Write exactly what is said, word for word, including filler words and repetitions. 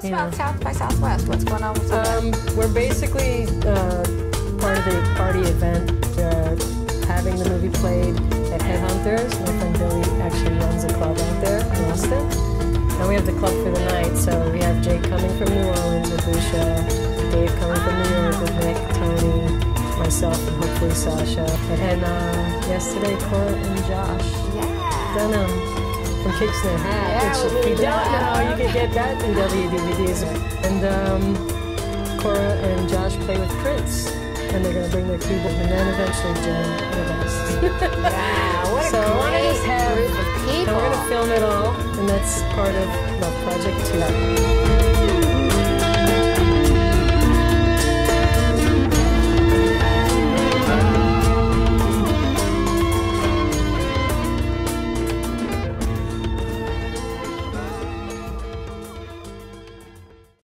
us about know. South by Southwest. What's going on with um, We're basically uh, part of the party event. We're having the movie played at Headhunters. My friend Billy actually runs a club out there in Austin. And we have the club for the night, so we have Jake coming from New Orleans with Lucia, Dave coming from New York with Nick, Tony, myself, and hopefully Sasha. And uh, yesterday, Cora and Josh yeah. Dunham from Kicks in Their Hat, yeah, which if you don't know, you can get that in W D V Ds. And um, Cora and Josh play with Prince, and they're going to bring their keyboard, and then eventually Jen and us. Wow, what a so great have, group of people. And we're going to film it all, and that's part of Love Project two.